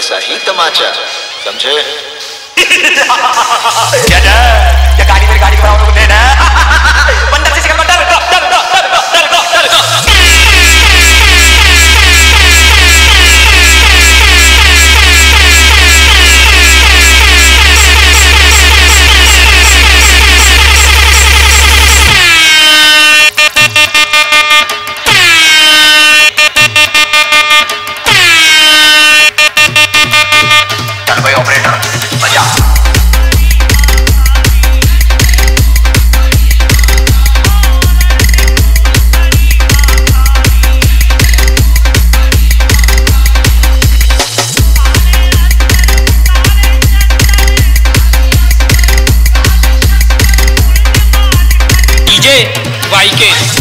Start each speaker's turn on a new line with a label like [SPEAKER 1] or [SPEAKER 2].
[SPEAKER 1] वैसा ही तमाचा, समझे?
[SPEAKER 2] क्या गाड़ी मेरी गाड़ी का उनको देना बंदर से डर डर डर डर डर डर डर
[SPEAKER 3] वाई के